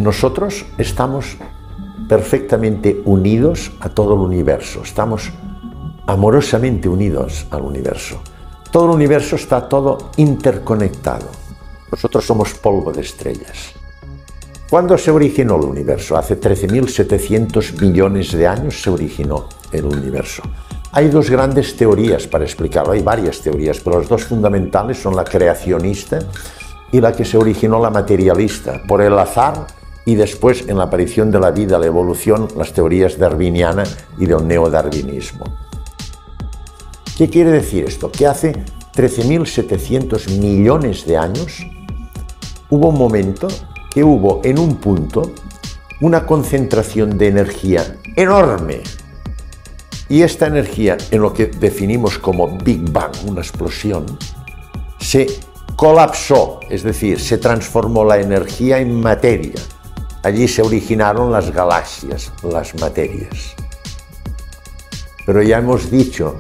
Nosotros estamos perfectamente unidos a todo el universo, estamos amorosamente unidos al universo. Todo el universo está todo interconectado. Nosotros somos polvo de estrellas. ¿Cuándo se originó el universo? Hace 13.700 millones de años se originó el universo. Hay dos grandes teorías para explicarlo, hay varias teorías, pero las dos fundamentales son la creacionista y la que se originó la materialista, por el azar y después en la aparición de la vida, la evolución, las teorías darwiniana y del neodarwinismo. ¿Qué quiere decir esto? Que hace 13.700 millones de años hubo un momento que hubo en un punto una concentración de energía enorme. Y esta energía, en lo que definimos como Big Bang, una explosión, se colapsó, es decir, se transformó la energía en materia. Allí se originaron las galaxias, las materias. Pero ya hemos dicho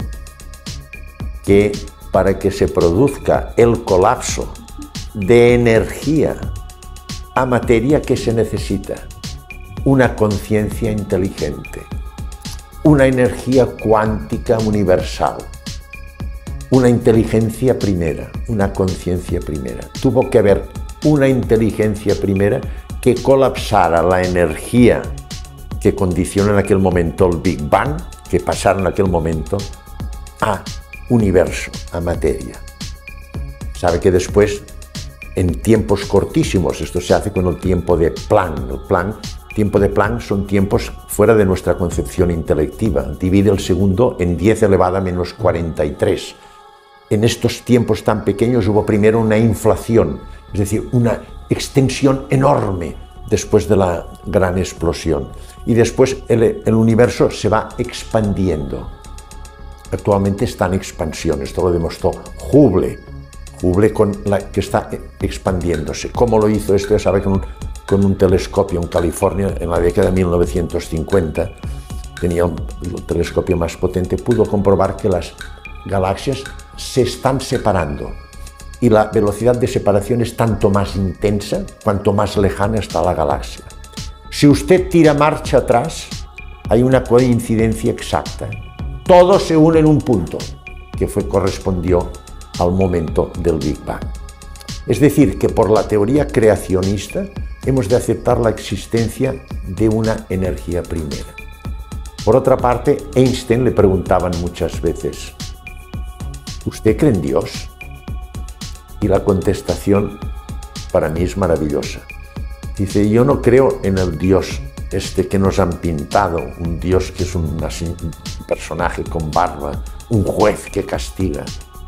que para que se produzca el colapso de energía a materia, ¿qué se necesita? Una conciencia inteligente, una energía cuántica universal, una inteligencia primera, una conciencia primera. Tuvo que haber una inteligencia primera que colapsara la energía que condiciona en aquel momento el Big Bang, que pasara en aquel momento a universo, a materia. Sabe que después, en tiempos cortísimos, esto se hace con el tiempo de Planck. Tiempo de Planck son tiempos fuera de nuestra concepción intelectiva. Divide el segundo en 10 elevado a menos 43. En estos tiempos tan pequeños hubo primero una inflación, es decir, una extensión enorme después de la gran explosión. Y después el universo se va expandiendo. Actualmente está en expansión, esto lo demostró Hubble que está expandiéndose. ¿Cómo lo hizo esto? Ya sabe, con un telescopio en California en la década de 1950, tenía el telescopio más potente, pudo comprobar que las galaxias se están separando y la velocidad de separación es tanto más intensa cuanto más lejana está la galaxia. Si usted tira marcha atrás, hay una coincidencia exacta. Todo se une en un punto que correspondió al momento del Big Bang. Es decir, que por la teoría creacionista hemos de aceptar la existencia de una energía primera. Por otra parte, Einstein le preguntaban muchas veces: ¿usted cree en Dios? Y la contestación para mí es maravillosa. Dice: yo no creo en el Dios que nos han pintado, un Dios que es un personaje con barba, un juez que castiga.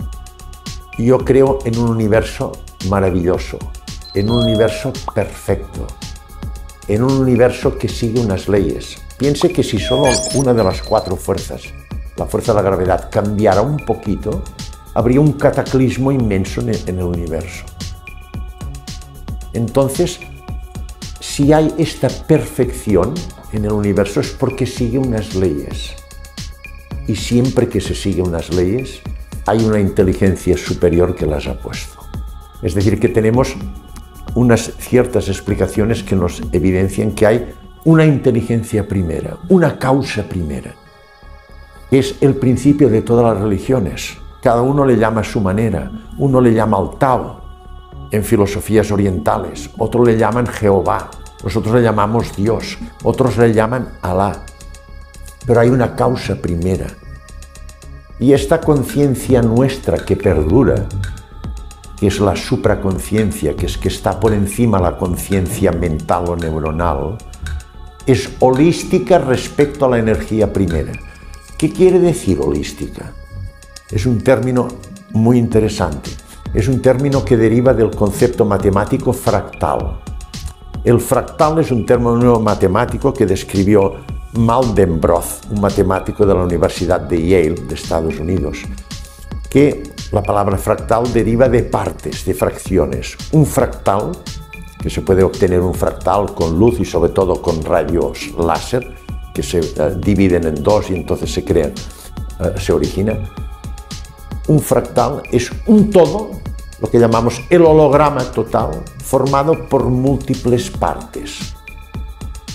Yo creo en un universo maravilloso, en un universo perfecto, en un universo que sigue unas leyes. Piense que si solo una de las 4 fuerzas, la fuerza de la gravedad, cambiara un poquito, habría un cataclismo inmenso en el universo. Entonces, si hay esta perfección en el universo es porque sigue unas leyes. Y siempre que se siguen unas leyes, hay una inteligencia superior que las ha puesto. Es decir, que tenemos unas ciertas explicaciones que nos evidencian que hay una inteligencia primera, una causa primera. Es el principio de todas las religiones. Cada uno le llama a su manera. Uno le llama al Tao en filosofías orientales, otros le llaman Jehová, nosotros le llamamos Dios, otros le llaman Alá. Pero hay una causa primera. Y esta conciencia nuestra que perdura, que es la supraconciencia, que está por encima de la conciencia mental o neuronal, es holística respecto a la energía primera. ¿Qué quiere decir holística? Es un término muy interesante. Es un término que deriva del concepto matemático fractal. El fractal es un término matemático que describió Mandelbrot, un matemático de la Universidad de Yale, de Estados Unidos, que la palabra fractal deriva de partes, de fracciones. Un fractal, que se puede obtener un fractal con luz y sobre todo con rayos láser, que se dividen en dos y entonces se crean, se originan. Un fractal es un todo, lo que llamamos el holograma total, formado por múltiples partes.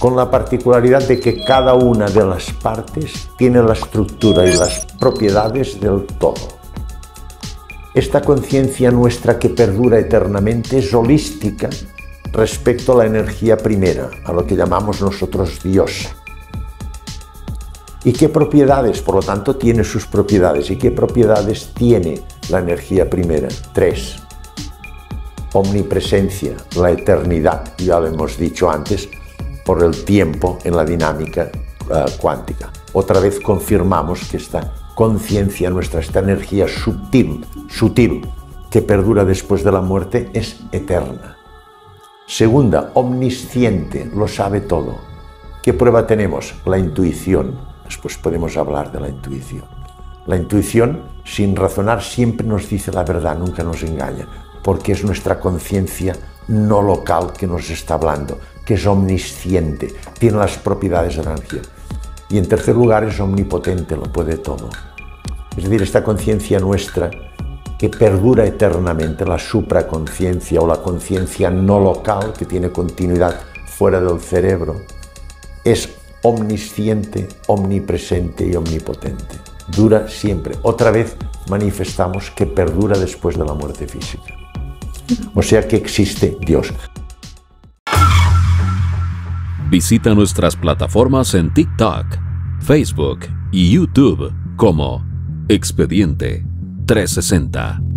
con la particularidad de que cada una de las partes tiene la estructura y las propiedades del todo. Esta conciencia nuestra que perdura eternamente es holística respecto a la energía primera, a lo que llamamos nosotros Dios. ¿Y qué propiedades? Por lo tanto, tiene sus propiedades. ¿Y qué propiedades tiene la energía primera? 3. Omnipresencia, la eternidad, ya lo hemos dicho antes, por el tiempo en la dinámica cuántica. Otra vez confirmamos que esta conciencia nuestra, esta energía sutil, que perdura después de la muerte, es eterna. Segunda, omnisciente, lo sabe todo. ¿Qué prueba tenemos? La intuición. Después podemos hablar de la intuición. La intuición, sin razonar, siempre nos dice la verdad, nunca nos engaña, porque es nuestra conciencia no local que nos está hablando, que es omnisciente, tiene las propiedades de la energía. Y en tercer lugar, es omnipotente, lo puede todo. Es decir, esta conciencia nuestra que perdura eternamente, la supraconciencia o la conciencia no local que tiene continuidad fuera del cerebro, es omnisciente, omnipresente y omnipotente. Dura siempre. Otra vez manifestamos que perdura después de la muerte física. O sea que existe Dios. Visita nuestras plataformas en TikTok, Facebook y YouTube como Expediente 360.